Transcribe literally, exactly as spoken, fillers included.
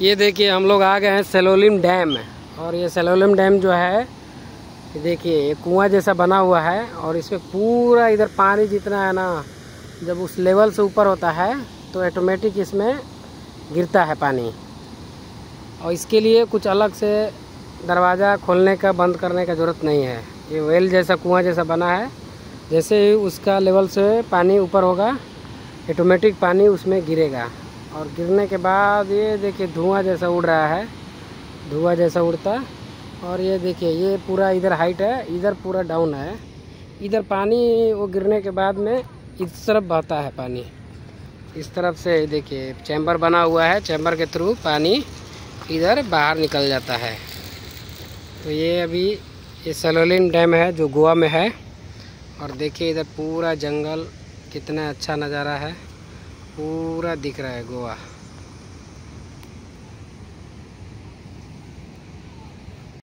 ये देखिए हम लोग आ गए हैं सेलोलिम डैम में। और ये सेलोलिम डैम जो है ये देखिए ये कुआं जैसा बना हुआ है और इसमें पूरा इधर पानी जितना है ना, जब उस लेवल से ऊपर होता है तो ऑटोमेटिक इसमें गिरता है पानी। और इसके लिए कुछ अलग से दरवाज़ा खोलने का बंद करने का ज़रूरत नहीं है। ये वेल जैसा कुआं जैसा बना है, जैसे ही उसका लेवल से पानी ऊपर होगा ऑटोमेटिक पानी उसमें गिरेगा। और गिरने के बाद ये देखिए धुआं जैसा उड़ रहा है, धुआं जैसा उड़ता। और ये देखिए ये पूरा इधर हाइट है, इधर पूरा डाउन है। इधर पानी वो गिरने के बाद में इस तरफ बहता है पानी, इस तरफ से देखिए चैम्बर बना हुआ है, चैम्बर के थ्रू पानी इधर बाहर निकल जाता है। तो ये अभी ये सेलोलिम डैम है जो गोवा में है। और देखिए इधर पूरा जंगल, कितना अच्छा नज़ारा है, पूरा दिख रहा है गोवा।